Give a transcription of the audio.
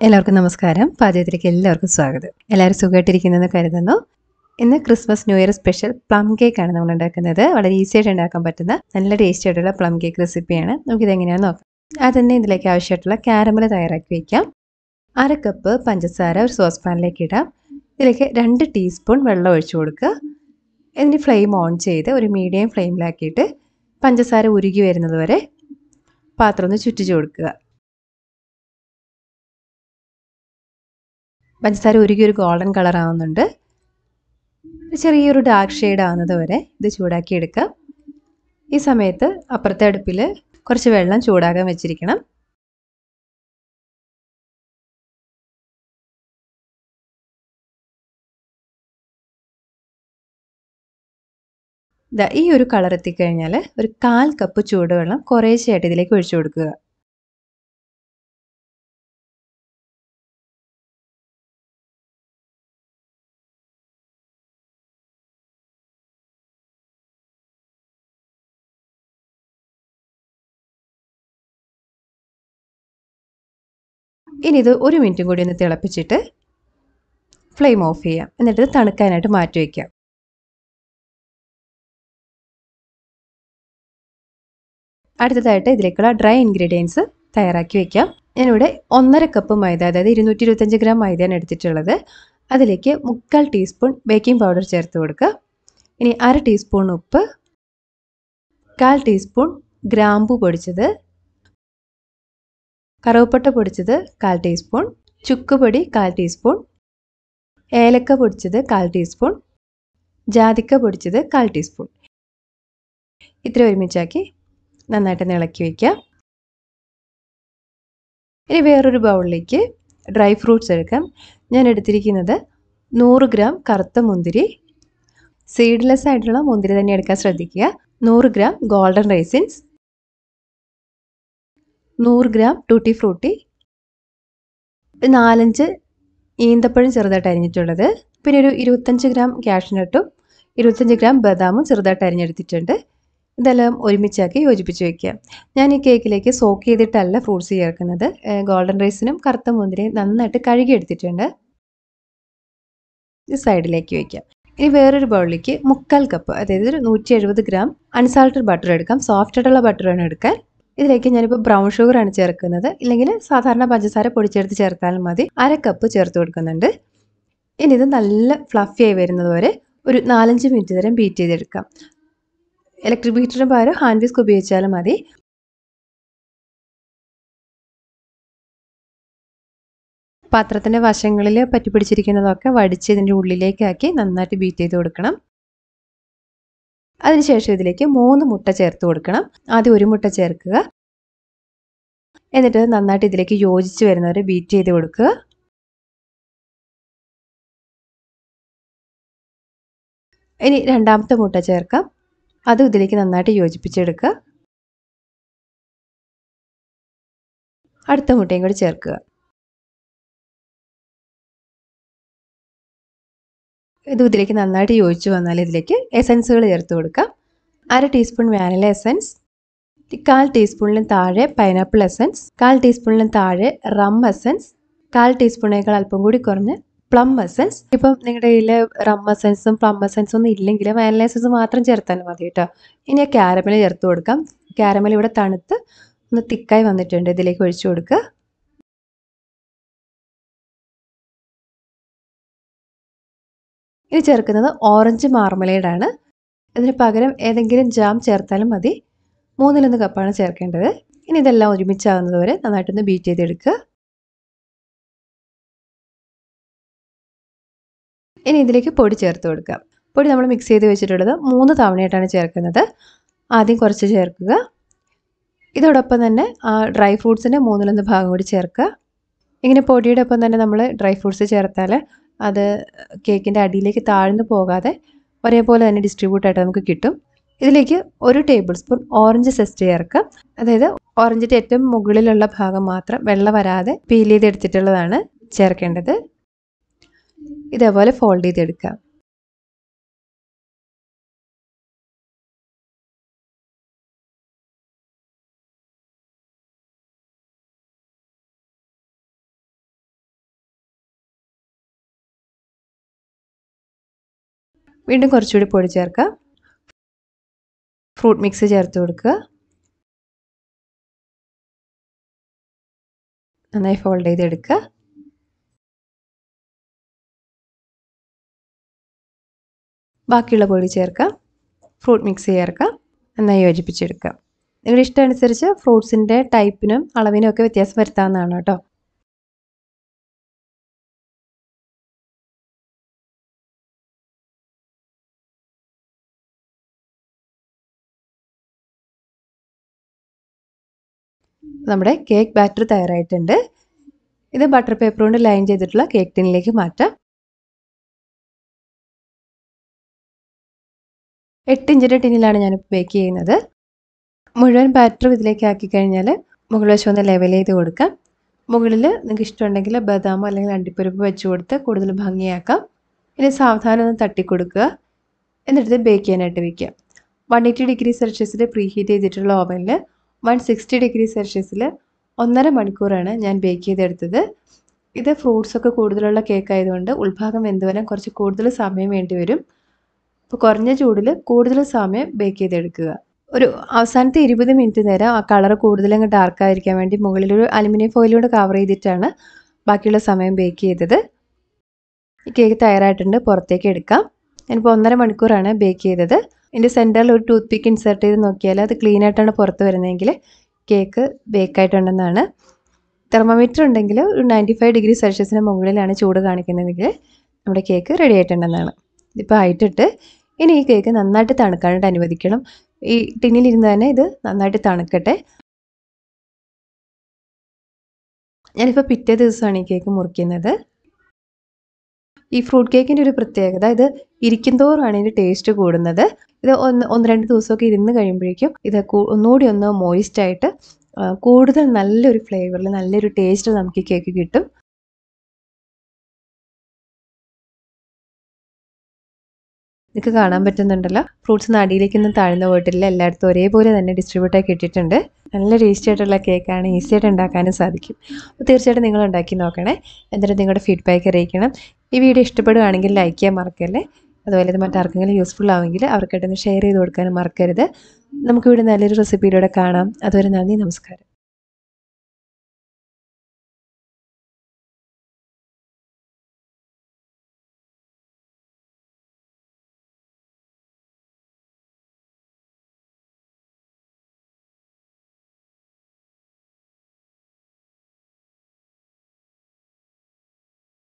എല്ലാവർക്കും നമസ്കാരം. പാചകത്തിലേക്ക് എല്ലാവർക്കും സ്വാഗതം. എല്ലാവരും സുഖമായിട്ടിരിക്കുന്നെന്ന് കരുതുന്നു. ഇന്ന് Christmas new year special plum കേക്കാണ് നമ്മൾ ഉണ്ടാക്കുന്നത്. വളരെ ഈസി ആയിട്ട് ഉണ്ടാക്കാൻ പറ്റുന്ന നല്ല ടേസ്റ്റി ആയിട്ടുള്ള പ്ലം കേക്ക് റെസിപ്പിയാണ്. നമുക്കിത് എങ്ങനെയാണെന്ന് നോക്കാം. ആദ്യം തന്നെ ഇതിലേക്ക് ആവശ്യമായിട്ടുള്ള കാരമൽ തയ്യാറാക്കി വയ്ക്കാം. 1/2 കപ്പ് പഞ്ചസാര ഒരു സോസ് പാനിലേക്ക് ഇടാം. ഇതിലേക്ക് 2 ടീസ്പൂൺ വെള്ളം ഒഴിച്ചു കൊടുക്കുക. ഇതിന് ഫ്ലെയിം ഓൺ ചെയ്ത് ഒരു മീഡിയം ഫ്ലെയിമിലാക്കിയിട്ട് പഞ്ചസാര ഉരുകി വരുന്നത് വരെ പാത്രം ഒന്ന് ചുറ്റിച്ചു കൊടുക്കുക. പഞ്ചസാര ഉരുകി ഒരു ഗോൾഡൻ കളർ ആവുന്നുണ്ട്. ചെറിയൊരു ഡാർക്ക് ഷെയ്ഡ് ആവുന്നത് വരെ ഇത് ചൂടാക്കി എടുക്കാം. ഈ സമയത്ത് അപ്പുറത്തെ അടുപ്പിൽ കുറച്ച് വെള്ളം ചൂടാകാൻ വെച്ചിരിക്കണം. ഈ ഒരു കളർ എത്തിക്കഴിഞ്ഞാൽ ഒരു 1/4 കപ്പ് ചൂടുവെള്ളം കുറേശ്ശെയായിട്ട് ഇതിലേക്ക് ഒഴിച്ചു കൊടുക്കുക. ഇനി ഇത് 1 മിനിറ്റും കൂടി ഒന്ന് തിളപ്പിച്ചിട്ട് ഫ്ലെയിം ഓഫ് ചെയ്യാം. എന്നിട്ട് തണുക്കാനായിട്ട് മാറ്റി വയ്ക്കാം. അടുത്തതായിട്ട് ഇതിലേക്കുള്ള ഡ്രൈ ഇൻഗ്രീഡിയൻസ് തയ്യാറാക്കി വയ്ക്കാം. ഞാനിവിടെ 1/2 കപ്പ് മൈദ, അതായത് 225 ഗ്രാം മൈദയാണ് എടുത്തിട്ടുള്ളത്. അതിലേക്ക് 3/4 ടീസ്പൂൺ ബേക്കിംഗ് പൗഡർ ചേർത്ത് കൊടുക്കുക. ഇനി 1/2 ടീസ്പൂൺ ഉപ്പ്, 1/4 ടീസ്പൂൺ ഗ്രാമ്പു പൊടിച്ചത്, കറുവപ്പട്ട പൊടിച്ചത് 1/4 ടീസ്പൂൺ, ചുക്കുപൊടി 1/4 ടീസ്പൂൺ, ഏലക്ക പൊടിച്ചത് 1/4 ടീസ്പൂൺ, ജാതിക്ക പൊടിച്ചത് 1/4 ടീസ്പൂൺ. ഇത്ര ഒരുമിച്ചാക്കി നന്നായിട്ട് ഇളക്കി വയ്ക്കാം. ഇനി വേറൊരു ബൗളിലേക്ക് ഡ്രൈ ഫ്രൂട്ട്സ് എടുക്കാം. ഞാൻ എടുത്തിരിക്കുന്നത് 100 ഗ്രാം കറുത്ത മുന്തിരി, സീഡ്ലെസ് ആയിട്ടുള്ള മുന്തിരി തന്നെ എടുക്കാൻ ശ്രദ്ധിക്കുക. 100 gram golden raisins, 100 gram tutti frutti, 4-5 ഈന്തപ്പഴം ചെറുതായിട്ട് അരിഞ്ഞിട്ടുള്ളത്, പിന്നെ ഒരു 25 ഗ്രാം കാഷ്നട്ടും 25 ഗ്രാം ബദാമും ചെറുതായിട്ട് അരിഞ്ഞെടുത്തിട്ടുണ്ട്. ഇതെല്ലാം ഒരുമിച്ചാക്കി യോജിപ്പിച്ച് വയ്ക്കുക. ഞാൻ ഈ കേക്കിലേക്ക് സോക്ക് ചെയ്തിട്ടല്ല ഫ്രൂട്ട്സ് ചേർക്കുന്നത്. ഗോൾഡൻ റൈസിനും കറുത്ത മുന്തിരിയും നന്നായിട്ട് കഴുകിയെടുത്തിട്ടുണ്ട്. ഇത് സൈഡിലേക്ക് വയ്ക്കാം. ഇനി വേറൊരു ബൗളിലേക്ക് 3/4 കപ്പ്, അതായത് ഒരു 170 ഗ്രാം അൺസാൾട്ടഡ് ബട്ടർ എടുക്കാം. സോഫ്റ്റ് ആയിട്ടുള്ള ബട്ടർ വേണം എടുക്കാൻ. ഇതിലേക്ക് ഞാനിപ്പോൾ ബ്രൗൺ ഷുഗർ ആണ് ചേർക്കുന്നത്. ഇല്ലെങ്കിൽ സാധാരണ പഞ്ചസാര പൊടിച്ചെടുത്ത് ചേർത്താലും മതി. 1/2 കപ്പ് ചേർത്ത് കൊടുക്കുന്നുണ്ട്. ഇനി ഇത് നല്ല ഫ്ലഫി ആയി വരുന്നത് വരെ ഒരു 4-5 മിനിറ്റ് നേരം ബീറ്റ് ചെയ്തെടുക്കാം. ഇലക്ട്രിക് ബീറ്ററിന് പകരം ഹാൻഡ് വിസ്ക് ഉപയോഗിച്ചാലും മതി. പാത്രത്തിൻ്റെ വശങ്ങളിൽ പറ്റിപ്പിടിച്ചിരിക്കുന്നതൊക്കെ വടിച്ച് ഇതിൻ്റെ ഉള്ളിലേക്കാക്കി നന്നായിട്ട് ബീറ്റ് ചെയ്ത് കൊടുക്കണം. അതിനുശേഷം ഇതിലേക്ക് 3 മുട്ട ചേർത്ത് കൊടുക്കണം. ആദ്യം 1 മുട്ട ചേർക്കുക. എന്നിട്ട് നന്നായിട്ട് ഇതിലേക്ക് യോജിച്ച് വരുന്നവരെ ബീറ്റ് ചെയ്ത് കൊടുക്കുക. ഇനി രണ്ടാമത്തെ മുട്ട ചേർക്കാം. അതും ഇതിലേക്ക് നന്നായിട്ട് യോജിപ്പിച്ചെടുക്കുക. അടുത്ത മുട്ടയും കൂടി ചേർക്കുക. ഇത് ഇതിലേക്ക് നന്നായിട്ട് യോജിച്ച് വന്നാൽ ഇതിലേക്ക് എസൻസുകൾ ചേർത്ത് കൊടുക്കാം. 1/2 ടീസ്പൂൺ വാനില എസൻസ്, 1/4 ടീസ്പൂണിലും താഴെ പൈനാപ്പിൾ എസൻസ്, 1/4 ടീസ്പൂണിലും താഴെ റം എസൻസ്, 1/4 ടീസ്പൂണേക്കാൾ അല്പം കൂടി കുറഞ്ഞ് പ്ലം എസൻസ്. ഇപ്പം നിങ്ങളുടെ കയ്യിൽ റം എസൻസും പ്ലം എസൻസും ഒന്നും ഇല്ലെങ്കിൽ വാനില എസൻസ് മാത്രം ചേർത്താലും മതി കേട്ടോ. ഇനി കാരമൽ ചേർത്ത് കൊടുക്കാം. കാരമൽ ഇവിടെ തണുത്ത് ഒന്ന് തിക്കായി വന്നിട്ടുണ്ട്. ഇതിലേക്ക് ഒഴിച്ചു കൊടുക്കുക. ഇനി ചേർക്കുന്നത് ഓറഞ്ച് മാർമലേഡാണ്. ഇതിന് പകരം ഏതെങ്കിലും ജാം ചേർത്താലും മതി. 3-1 കപ്പാണ് ചേർക്കേണ്ടത്. ഇനി ഇതെല്ലാം ഒരുമിച്ചാകുന്നത് വരെ നന്നായിട്ടൊന്ന് ബീറ്റ് ചെയ്തെടുക്കുക. ഇനി ഇതിലേക്ക് പൊടി ചേർത്ത് കൊടുക്കാം. പൊടി നമ്മൾ മിക്സ് ചെയ്ത് വെച്ചിട്ടുള്ളത് 3 തവണയായിട്ടാണ് ചേർക്കുന്നത്. ആദ്യം കുറച്ച് ചേർക്കുക. ഇതോടൊപ്പം തന്നെ ഡ്രൈ ഫ്രൂട്ട്സിൻ്റെ 3-1 ഭാഗം കൂടി ചേർക്കുക. ഇങ്ങനെ പൊടിയുടെ ഒപ്പം തന്നെ നമ്മൾ ഡ്രൈ ഫ്രൂട്ട്സ് ചേർത്താൽ അത് കേക്കിൻ്റെ അടിയിലേക്ക് താഴ്ന്നു പോകാതെ ഒരേപോലെ തന്നെ ഡിസ്ട്രിബ്യൂട്ട് ആയിട്ട് നമുക്ക് കിട്ടും. ഇതിലേക്ക് 1 ടേബിൾ സ്പൂൺ ഓറഞ്ച് സെസ്റ്റ് ചേർക്കാം. അതായത് ഓറഞ്ചിൻ്റെ ഏറ്റവും മുകളിലുള്ള ഭാഗം മാത്രം വെള്ളം വരാതെ പീൽ ചെയ്തെടുത്തിട്ടുള്ളതാണ് ചേർക്കേണ്ടത്. ഇതേപോലെ ഫോൾഡ് ചെയ്തെടുക്കാം. വീണ്ടും കുറച്ചുകൂടി പൊടി ചേർക്കാം. ഫ്രൂട്ട് മിക്സ് ചേർത്ത് കൊടുക്കുക. നന്നായി ഫോൾഡ് ചെയ്തെടുക്കുക. ബാക്കിയുള്ള പൊടി ചേർക്കാം. ഫ്രൂട്ട് മിക്സ് ചേർക്കാം. നന്നായി യോജിപ്പിച്ചെടുക്കാം. നിങ്ങളുടെ ഇഷ്ടമനുസരിച്ച് ഫ്രൂട്ട്സിൻ്റെ ടൈപ്പിനും അളവിനും ഒക്കെ വ്യത്യാസം വരുത്താവുന്നതാണ് കേട്ടോ. നമ്മുടെ കേക്ക് ബാറ്റർ തയ്യാറായിട്ടുണ്ട്. ഇത് ബട്ടർ പേപ്പർ കൊണ്ട് ലൈൻ ചെയ്തിട്ടുള്ള കേക്ക് ടിന്നിലേക്ക് മാറ്റാം. 8 ഇഞ്ചിൻ്റെ ടിന്നിലാണ് ഞാനിപ്പോൾ ബേക്ക് ചെയ്യുന്നത്. മുഴുവൻ ബാറ്ററും ഇതിലേക്ക് ആക്കി കഴിഞ്ഞാൽ മുകൾ വശം ഒന്ന് ലെവൽ ചെയ്ത് കൊടുക്കാം. മുകളിൽ നിങ്ങൾക്ക് ഇഷ്ടമുണ്ടെങ്കിൽ ബദാമോ അല്ലെങ്കിൽ അണ്ടിപ്പരിപ്പ് വെച്ച് കൊടുത്ത് കൂടുതൽ ഭംഗിയാക്കാം. ഇനി സാവധാനം ഒന്ന് തട്ടിക്കൊടുക്കുക. എന്നിട്ട് ബേക്ക് ചെയ്യാനായിട്ട് വയ്ക്കുക. 180 ഡിഗ്രി സെൽഷ്യസിൽ പ്രീ ഹീറ്റ് ചെയ്തിട്ടുള്ള ഓവനിൽ 160 ഡിഗ്രി സെൽഷ്യസിൽ 1.5 മണിക്കൂറാണ് ഞാൻ ബേക്ക് ചെയ്തെടുത്തത്. ഇത് ഫ്രൂട്ട്സൊക്കെ കൂടുതലുള്ള കേക്ക് ആയതുകൊണ്ട് ഉൾഭാഗം വെന്ത് വരാൻ കുറച്ച് കൂടുതൽ സമയം വേണ്ടി വരും. അപ്പോൾ കുറഞ്ഞ ചൂടിൽ കൂടുതൽ സമയം ബേക്ക് ചെയ്തെടുക്കുക. ഒരു അവസാനത്തെ 20 മിനിറ്റ് നേരം ആ കളർ കൂടുതലങ്ങ് ഡാർക്കായിരിക്കാൻ വേണ്ടി മുകളിലൊരു അലുമിനിയം ഫോയിലൂടെ കവർ ചെയ്തിട്ടാണ് ബാക്കിയുള്ള സമയം ബേക്ക് ചെയ്തത്. ഈ കേക്ക് തയ്യാറായിട്ടുണ്ട്. പുറത്തേക്ക് എടുക്കാം. ഞാനിപ്പോൾ 1.5 മണിക്കൂറാണ് ബേക്ക് ചെയ്തത്. ഇതിൻ്റെ സെൻറ്ററിൽ ഒരു ടൂത്ത് പിക്ക് ഇൻസേർട്ട് ചെയ്ത് നോക്കിയാൽ അത് ക്ലീൻ ആയിട്ടാണ് പുറത്ത് വരുന്നതെങ്കിൽ കേക്ക് ബേക്കായിട്ടുണ്ടെന്നാണ്. തെർമോമീറ്റർ ഉണ്ടെങ്കിൽ ഒരു 95 ഡിഗ്രി സെൽഷ്യസിന് മുകളിലാണ് ചൂട് കാണിക്കുന്നതെങ്കിൽ നമ്മുടെ കേക്ക് റെഡി ആയിട്ടുണ്ടെന്നാണ്. ഇതിപ്പോൾ ആയിട്ടിട്ട് ഇനി ഈ കേക്ക് നന്നായിട്ട് തണുക്കാനായിട്ട് അനുവദിക്കണം. ഈ ടിന്നിലിരുന്ന് തന്നെ ഇത് നന്നായിട്ട് തണുക്കട്ടെ. ഞാനിപ്പോൾ പിറ്റേ ദിവസമാണ് ഈ കേക്ക് മുറിക്കുന്നത്. ഈ ഫ്രൂട്ട് കേക്കിൻ്റെ ഒരു പ്രത്യേകത ഇത് ഇരിക്കും തോറുമാണ് ഇതിൻ്റെ ടേസ്റ്റ് കൂടുന്നത്. ഇത് 1-2 ദിവസമൊക്കെ ഇരുന്ന് കഴിയുമ്പോഴേക്കും ഇത് ഒന്നുകൂടി ഒന്ന് മോയിസ്റ്റായിട്ട് കൂടുതൽ നല്ലൊരു ഫ്ലേവറിൽ നല്ലൊരു ടേസ്റ്റ് നമുക്ക് ഈ കേക്ക് കിട്ടും. നിങ്ങൾക്ക് കാണാൻ പറ്റുന്നുണ്ടല്ലോ, ഫ്രൂട്ട്സ് അടിയിലേക്കൊന്നും താഴ്ന്നു പോയിട്ടില്ല. എല്ലായിടത്തും ഒരേപോലെ തന്നെ ഡിസ്ട്രിബ്യൂട്ടായി കിട്ടിയിട്ടുണ്ട്. നല്ല ടേസ്റ്റി ആയിട്ടുള്ള കേക്കാണ്. ഈസി ആയിട്ട് ഉണ്ടാക്കാനും സാധിക്കും. അപ്പോൾ തീർച്ചയായിട്ടും നിങ്ങൾ ഉണ്ടാക്കി നോക്കണേ. എന്നിട്ട് നിങ്ങളുടെ ഫീഡ്ബാക്ക് അറിയിക്കണം. ഈ വീഡിയോ ഇഷ്ടപ്പെടുകയാണെങ്കിൽ ലൈക്ക് ചെയ്യാൻ മറക്കല്ലേ. അതുപോലെ ഇത് മറ്റാർക്കെങ്കിലും യൂസ്ഫുൾ ആവുമെങ്കിൽ അവർക്കായിട്ടൊന്ന് ഷെയർ ചെയ്ത് കൊടുക്കാനും മറക്കരുത്. നമുക്കിവിടെ നല്ലൊരു റെസിപ്പിയിലൂടെ കാണാം. അതുവരെ നന്ദി, നമസ്കാരം.